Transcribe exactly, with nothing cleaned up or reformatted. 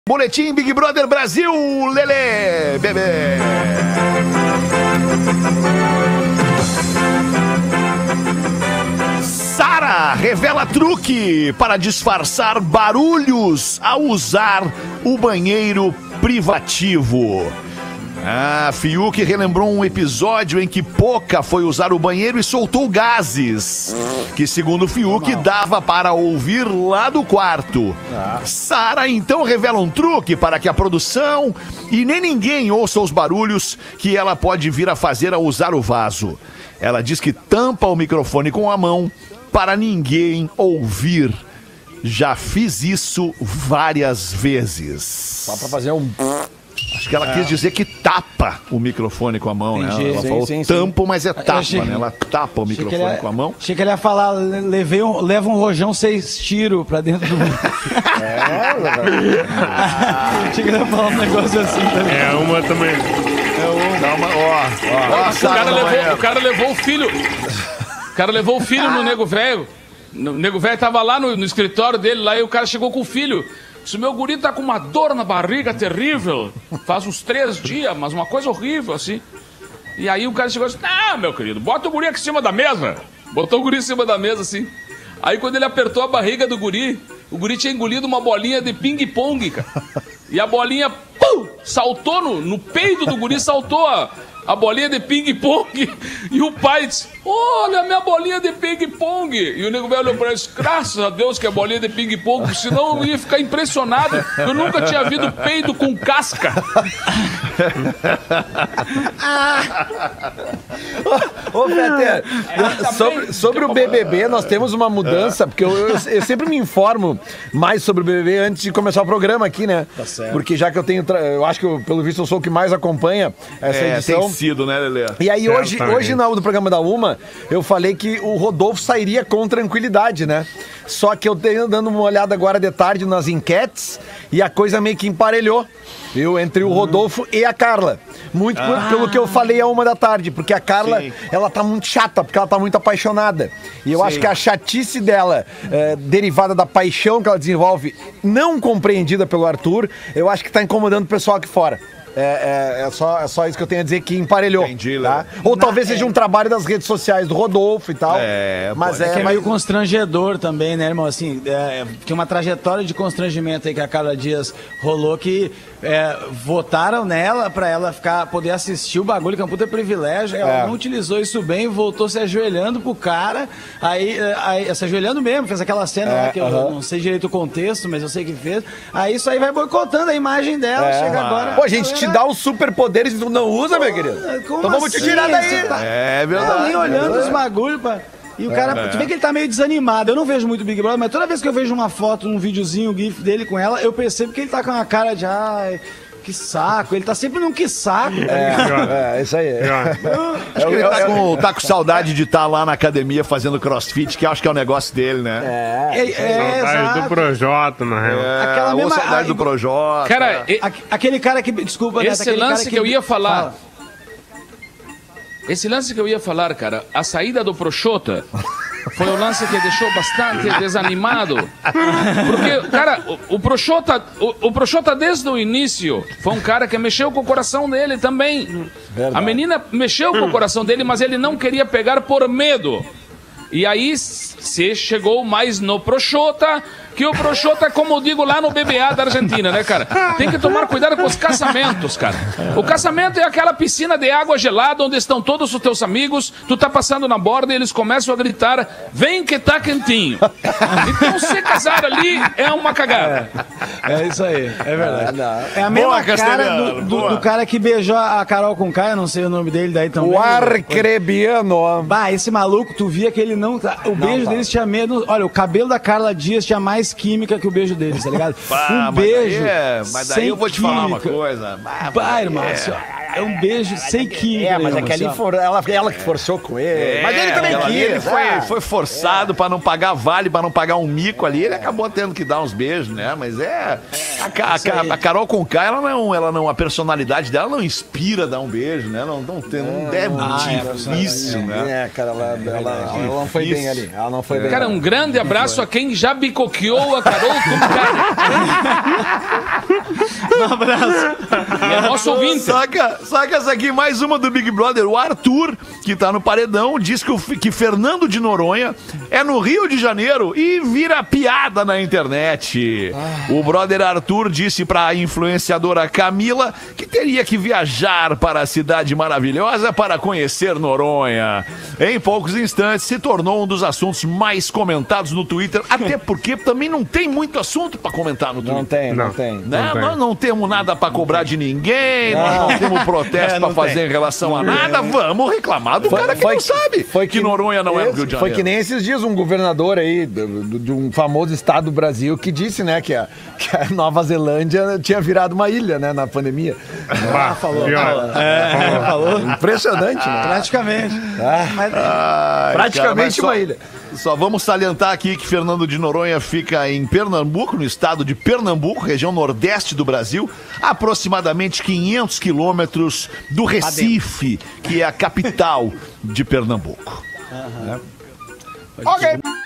Boletim Big Brother Brasil, Lelê, bebê. Sara revela truque para disfarçar barulhos ao usar o banheiro privativo. Ah, Fiuk relembrou um episódio em que Poca foi usar o banheiro e soltou gases, que segundo Fiuk dava para ouvir lá do quarto. Ah. Sara então revela um truque para que a produção e nem ninguém ouça os barulhos que ela pode vir a fazer ao usar o vaso. Ela diz que tampa o microfone com a mão para ninguém ouvir. Já fiz isso várias vezes. Só para fazer um... Acho que ela é. quis dizer que tapa o microfone com a mão, né? Ela sim, falou sim, tampo, sim. mas é tapa, achei, né? Ela tapa o microfone ia, com a mão. Achei que ele ia falar, levei um, leva um rojão seis tiros pra dentro do... é, ah. Achei que ele ia falar um negócio assim também. É, uma também. É uma, Dá uma ó, ó, ó, o, cara levou, o cara levou o filho... O cara levou o filho no Nego Velho. O Nego Velho tava lá no, no escritório dele, lá e o cara chegou com o filho... Se o meu guri tá com uma dor na barriga terrível, faz uns três dias, mas uma coisa horrível, assim. E aí o cara chegou assim, não, meu querido, bota o guri aqui em cima da mesa. Botou o guri em cima da mesa, assim. Aí quando ele apertou a barriga do guri, o guri tinha engolido uma bolinha de ping-pong, cara. E a bolinha, pum, saltou no, no peito do guri, saltou a... a bolinha de ping-pong, e o pai disse, olha a minha bolinha de ping-pong, e o Nego Velho olhou pra ele, graças a Deus que é bolinha de ping-pong, senão eu ia ficar impressionado, eu nunca tinha visto peido com casca. Ô, ô Peter, tá sobre, sobre o B B B, nós temos uma mudança, porque eu, eu, eu sempre me informo mais sobre o B B B antes de começar o programa aqui, né? Tá certo. Porque já que eu tenho, eu acho que eu, pelo visto eu sou o que mais acompanha essa é, edição. Tem sido, né, Lelê? E aí hoje, hoje na, no programa da Uma, eu falei que o Rodolfo sairia com tranquilidade, né? Só que eu tenho dando uma olhada agora de tarde nas enquetes e a coisa meio que emparelhou, viu? Entre o Rodolfo hum. e a Carla. Muito ah. pelo que eu falei a uma da tarde, porque a Carla, Sim. ela tá muito chata, porque ela tá muito apaixonada. E eu Sim. acho que a chatice dela, é, derivada da paixão que ela desenvolve, não compreendida pelo Arthur, eu acho que tá incomodando o pessoal aqui fora. É, é, é, só, é só isso que eu tenho a dizer, que emparelhou. Entendi, tá? Ou Na, talvez é... seja um trabalho das redes sociais do Rodolfo e tal. É, mas é, é, que é mas... meio constrangedor também, né, irmão? Assim, é, tem uma trajetória de constrangimento aí que a Carla Dias rolou, que é, votaram nela pra ela ficar, poder assistir o bagulho, que é um puta privilégio. Ela é. não utilizou isso bem, voltou se ajoelhando pro cara. Aí, aí se ajoelhando mesmo, fez aquela cena é, lá que uh-huh. eu não sei direito o contexto, mas eu sei que fez. Aí isso aí vai boicotando a imagem dela, é, chega agora. Pô, gente, te dá os superpoderes e tu não usa, meu querido? Como então vamos assim? te tirar daí. Tá... É verdade. Não, nem olhando é. os bagulhos pra... E o cara, é. tu vê que ele tá meio desanimado. Eu não vejo muito Big Brother, mas toda vez que eu vejo uma foto, um videozinho, um gif dele com ela, eu percebo que ele tá com uma cara de... Ai, que saco. Ele tá sempre num que saco. É, é isso aí. É. Acho que ele tá com, tá com saudade de estar tá lá na academia fazendo crossfit, que acho que é o negócio dele, né? É. é, é saudade exato. do Projota, na real. É, Aquela mesma saudade do Projota. Cara, e, aquele cara que... Desculpa, esse né, lance que, que eu ia falar... Fala. Esse lance que eu ia falar, cara, a saída do Projota... Foi o lance que deixou bastante desanimado. Porque, cara, o, o Projota, o, o Projota desde o início foi um cara que mexeu com o coração dele também. Verdade. A menina mexeu com o coração dele, mas ele não queria pegar por medo. E aí se chegou mais no Projota, que o Projota, como eu digo lá no B B A da Argentina, né, cara? Tem que tomar cuidado com os caçamentos, cara. O caçamento é aquela piscina de água gelada onde estão todos os teus amigos, tu tá passando na borda e eles começam a gritar, vem que tá quentinho. Então se casar ali é uma cagada. É, é isso aí, é verdade. É a mesma boa, cara do, do, do cara que beijou a Carol Conká, eu não sei o nome dele daí também. O Arcrebiano. Bah, esse maluco, tu via que ele não... O beijo não, tá. deles tinha menos... Olha, o cabelo da Carla Dias tinha mais química que o beijo deles, tá ligado? Bah, um beijo. Mas daí, é, mas daí eu vou te química. falar uma coisa. Bah, bah irmão. É. É um beijo sem química. É, mas nenhuma, aquele assim, ó. for, ela, ela que forçou com ele. mas ele também aquela ali, quis. ele foi, ah. foi forçado pra não pagar vale, pra não pagar um mico ali. Ele acabou tendo que dar uns beijos, né? Mas é. A, Ca- a Ca- a Carol Conká, ela não, ela não. A personalidade dela não inspira dar um beijo, né? Não, não, tem, não é muito Ah, é, difícil, né? É, cara, ela, ela, ela não foi bem ali. Ela não foi bem. Cara, um grande abraço a quem já bicoqueou a Carol Conká. Um abraço. É nosso ouvinte. Saca, saca essa aqui, mais uma do Big Brother. O Arthur, que tá no paredão, diz que, o, que Fernando de Noronha é no Rio de Janeiro e vira piada na internet. Ah. O brother Arthur disse pra influenciadora Camila que teria que viajar para a cidade maravilhosa para conhecer Noronha. Em poucos instantes se tornou um dos assuntos mais comentados no Twitter, até porque também não tem muito assunto pra comentar no Twitter. Não tem, não, Não. tem. Né? Não tem. Nós não temos nada pra cobrar de ninguém, nós não temos protesto É, pra não fazer tem. em relação a nada. Vamos reclamar do cara que não sabe foi que Noronha não é no Rio de Foi Janeiro. que nem esses dias um governador aí do- do- de um famoso estado do Brasil que disse, né, que a, que a Nova Zelândia tinha virado uma ilha, né, na pandemia. Bah, falou, pior. falou. É, falou. Impressionante, né? Praticamente. Mas, Ai, Praticamente cara, mas uma só- ilha. Só vamos salientar aqui que Fernando de Noronha fica em Pernambuco, no estado de Pernambuco, região nordeste do Brasil, aproximadamente quinhentos quilômetros do Recife, que é a capital de Pernambuco. Ok.